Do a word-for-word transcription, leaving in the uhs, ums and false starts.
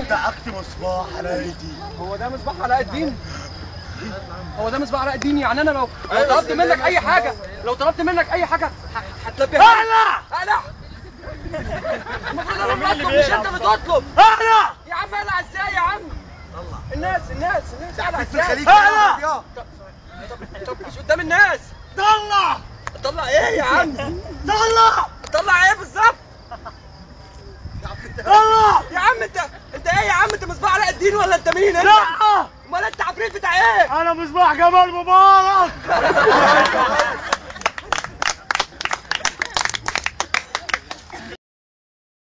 دعكت مصباح علاء الدين. هو ده مصباح علاء الدين؟ هو ده مصباح علاء الدين؟ يعني انا لو لو طلبت منك اي حاجه لو طلبت منك اي حاجه هتلبيها؟ انا انا المفروض انا اللي بطلب مش انت اللي تطلب. انا يا عم اقلع ازاي يا عم؟ الناس الناس الناس اقلع في ازاي؟ الخليج اقلع. طب طب مش قدام الناس. طلع طلع ايه يا عم؟ طلع طلع ايه بالظبط؟ طلع يا عم انت انت ايه يا عم؟ انت مصباح علاء الدين ولا انت مين انت؟ لا امال انت عفريت بتاع ايه؟ انا مصباح جمال مبارك.